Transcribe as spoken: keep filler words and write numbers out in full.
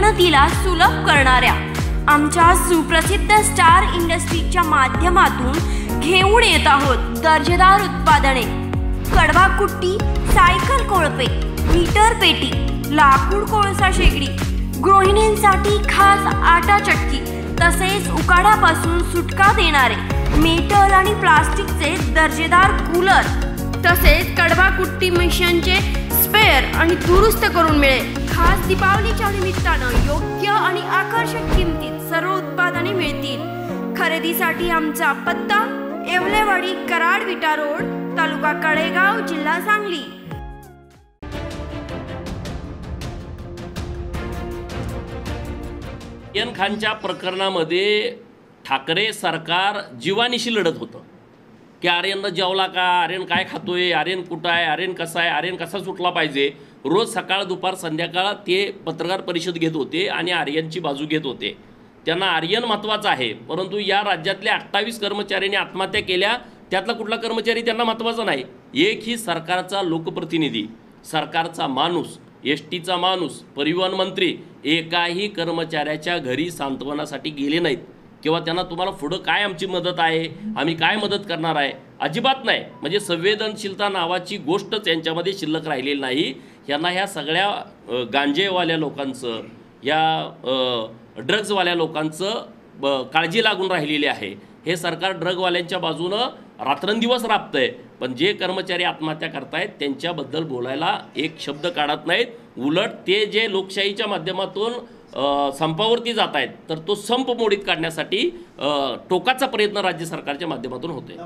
उन्नतीला सुलभ करणाऱ्या आमच्या सुप्रसिद्ध स्टार इंडस्ट्रीजच्या माध्यमातून घेऊन येत आहोत दर्जेदार उत्पादने। कडवा कुट्टी, सायकल कोळपे, मीटर पेटी, लाकूड कोळसा शेगडी, गृहिणींसाठी खास आटा चटकी, तसेच उकाड्यापासून सुटका देणारे मेटल आणि प्लास्टिकचे दर्जेदार कूलर, तसेच कडवा कुट्टी मशीनचे स्पेअर आणि दुरुस्त करून मिळेल। खास दीपावलीच्या निमित्तानं योग्य आणि आकर्षक किमतीत सर्व उत्पादने मिळतील। खरेदीसाठी आमचा पत्ता येवलेवाडी, कराड विटा रोड, तालुका कडेगाव, जिल्हा सांगली। आर्यन खानच्या प्रकरणामध्ये ठाकरे सरकार जीवानिशी लढत होतं की आर्यन जेवला का, आर्यन काय खातोय, आर्यन कुठं आहे, आर्यन कसा आहे, आर्यन कसा सुटला पाहिजे। रोज सकाळ दुपार संध्याकाळ ते पत्रकार परिषद घेत होते आणि आर्यनची बाजू घेत होते। त्यांना आर्यन महत्त्वाचा आहे, परंतु या राज्यातल्या अठ्ठावीस कर्मचाऱ्यांनी आत्महत्या केल्या, त्यातला कुठला कर्मचारी त्यांना महत्त्वाचा नाही। एक ही सरकारचा लोकप्रतिनिधी, सरकारचा माणूस, एस टीचा माणूस, परिवहन मंत्री एकाही कर्मचाऱ्याच्या घरी सांत्वनासाठी गेले नाहीत किंवा त्यांना तुम्हाला पुढं काय आमची मदत आहे, आम्ही काय मदत करणार आहे, अजिबात नाही। म्हणजे संवेदनशीलता नावाची गोष्टच यांच्यामध्ये शिल्लक राहिलेली नाही। यांना ह्या सगळ्या गांजेवाल्या लोकांचं, या ड्रग्जवाल्या लोकांचं काळजी लागून राहिलेली आहे। हे सरकार ड्रगवाल्यांच्या बाजूनं रात्रंदिवस राबतंय, पण जे कर्मचारी आत्महत्या करतायत त्यांच्याबद्दल बोलायला एक शब्द काढत नाहीत। उलट ते जे लोकशाहीच्या माध्यमातून संपावरती जात आहेत, तर तो संप मोडीत काढण्यासाठी टोकाचा प्रयत्न राज्य सरकारच्या माध्यमातून होतोय।